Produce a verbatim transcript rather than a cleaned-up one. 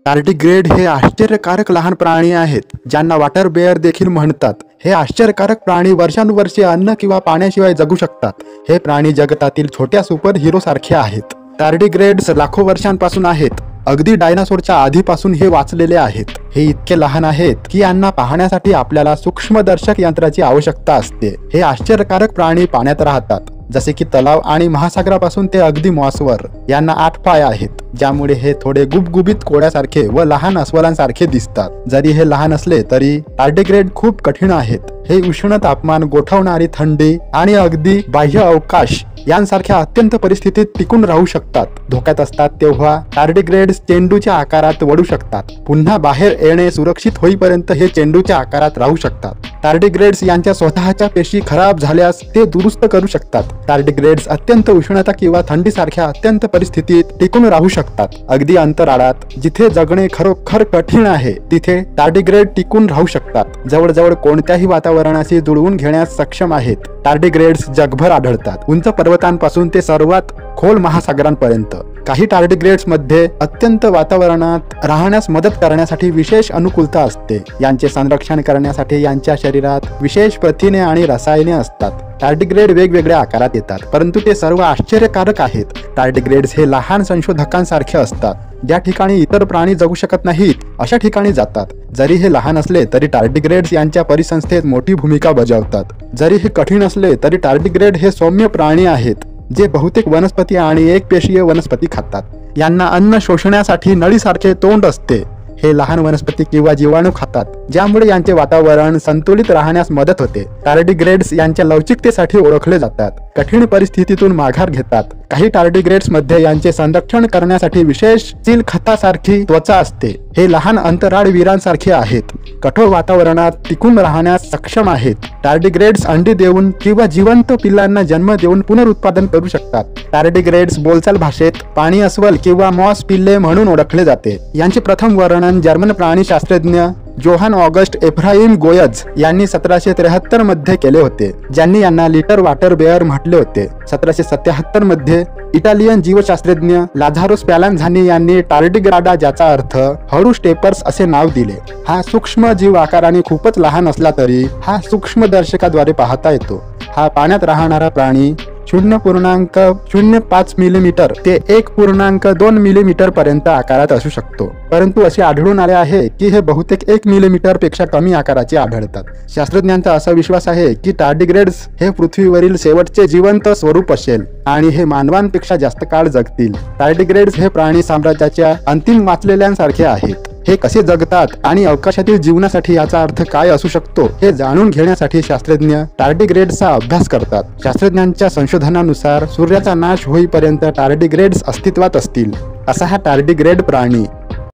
Tardigrade हे आश्चर्यकारक लहान प्राणी आहेत ज्यांना वॉटर बेअर देखील म्हणतात। हे आश्चर्यकारक प्राणी वर्षानुवर्षे अन्न किंवा पाण्याशिवाय जगू शकतात। हे प्राणी जगतातील छोट्या सुपर हिरो सारखे आहेत। टार्डिग्रेड्स लाखो वर्षांपासून आहेत, अगदी डायनासोरच्या आधीपासून हे वाचलेले आहेत। हे इतके लहान आहेत की यांना पाहण्यासाठी आपल्याला सूक्ष्मदर्शक यंत्राची आवश्यकता असते। हे आश्चर्यकारक प्राणी पाण्यात राहतात, जसे की तलाव आणि महासागरापासून ते अगदी मॉसवर। यांना आठ पाय आहेत, ज्यामुळे हे थोडे गुबगुबीत कोड्यासारखे व लहान अस्वलांसारखे दिसतात। जरी हे लहान असले तरी टार्डिग्रेड खूप कठीण आहेत। हे उष्ण तापमान, गोठवणारी थंडी आणि अगदी बाह्य अवकाश यांसारख्या अत्यंत परिस्थितीत टिकून राहू शकतात। धोक्यात असतात तेव्हा टार्डिग्रेड्स चेंडूच्या आकारात वळू शकतात। पुन्हा बाहेर येणे सुरक्षित होईपर्यंत हे चेंडूच्या आकारात राहू शकतात। टार्डिग्रेड्स यांच्या स्वतःच्या पेशी खराब झाल्यास ते दुरुस्त करू शकतात। टार्डिग्रेड्स अत्यंत उष्णता किंवा थंडीसारख्या अत्यंत परिस्थितीत टिकून राहू शकतात। अगदी अंतराळात जिथे जगणे खरोखर कठीण आहे तिथे टार्डिग्रेड टिकून राहू शकतात। जवळजवळ कोणत्याही वातावरणाशी जुळवून घेण्यास सक्षम आहेत। टार्डिग्रेड्स जगभर आढळतात, उंच पर्वतांपासून ते सर्वात खोल महासागरांपर्यंत। काही टार्डिग्रेड्स मध्ये अत्यंत वातावरणात राहण्यास मदत करण्यासाठी विशेष अनुकूलता असते। यांचे संरक्षण करण्यासाठी यांच्या शरीरात विशेष प्रथिने आणि रसायने असतात। टार्डिग्रेड वेगवेगळ्या आकारात येतात, परंतु ते सर्व आश्चर्यकारक आहेत। टार्डिग्रेड्स हे लहान संशोधकांसारखे असतात, ज्या ठिकाणी इतर प्राणी जगू शकत नाहीत अशा ठिकाणी जातात। जरी हे लहान असले तरी टार्डिग्रेड्स यांच्या परिसंस्थेत मोठी भूमिका बजावतात। जरी हे कठीण असले तरी टार्डिग्रेड हे सौम्य प्राणी आहेत, जे बहुतेक वनस्पती आणि एकपेशीय वनस्पती खातात। यांना अन्न शोषण्यासाठी नळीसारखे तोंड असते। हे लहान वनस्पती किंवा जीवाणू खातात, ज्यामुळे यांचे वातावरण संतुलित राहण्यास मदत होते। टार्डिग्रेड्स यांच्या लवचिकतेसाठी ओळखले जातात, कठीण परिस्थितीतून माघार घेतात। काही टार्डिग्रेड्स मध्ये यांचे संरक्षण करण्यासाठी विशेष सील खतासारखी त्वचा असते। हे लहान अंतराळवीरांसारखे आहेत, कठोर वातावरणात टिकून राहण्यास सक्षम आहेत। टार्डिग्रेड्स अंडी देऊन किंवा जिवंत पिल्लांना जन्म देऊन पुनरुत्पादन करू शकतात। टार्डिग्रेड्स बोलचाल भाषेत पाणी अस्वल किंवा मॉस पिल्ले म्हणून ओळखले जाते। यांचे प्रथम वर्णन जर्मन प्राणीशास्त्रज्ञ जोहान ऑगस्ट एफ्राइम गोयज यांनी सतराशे त्र्याहत्तर मध्ये केले होते, ज्यांनी यांना लिटर वॉटर बेअर म्हटले होते। सतराशे सत्याहत्तर मध्ये इटालियन जीवशास्त्रज्ञ लाझारो स्पॅलांझानी यांनी टार्डिग्राडा, ज्याचा अर्थ हळू स्टेपर्स असे नाव दिले। हा सूक्ष्म जीव आकाराने खूपच लहान असला तरी हा सूक्ष्मदर्शकाद्वारे पाहता येतो। हा पाण्यात राहणारा प्राणी शून्य पूर्णांक शून्य पाच मिलीमीटर ते एक पूर्णांक दोन मिलीमीटर पर्यंत आकारात असू शकतो, परंतु असे आढळून आले आहे की हे बहुतेक एक मिलीमीटर पेक्षा कमी आकाराचे आढळतात। शास्त्रज्ञांचा असा विश्वास आहे की टार्डिग्रेड्स हे पृथ्वीवरील शेवटचे जिवंत स्वरूप असेल आणि हे मानवांपेक्षा जास्त काळ जगतील। टार्डिग्रेड्स हे प्राणी साम्राज्याच्या अंतिम वाचलेल्यांसारखे आहेत। हे कसे जगतात आणि अवकाशातील जीवनासाठी याचा अर्थ काय असू शकतो हे जाणून घेण्यासाठी शास्त्रज्ञ टार्डिग्रेड्सचा अभ्यास करतात। शास्त्रज्ञांच्या संशोधनानुसार सूर्याचा नाश होईपर्यंत टार्डिग्रेड्स अस्तित्वात असतील। असा हा टार्डिग्रेड प्राणी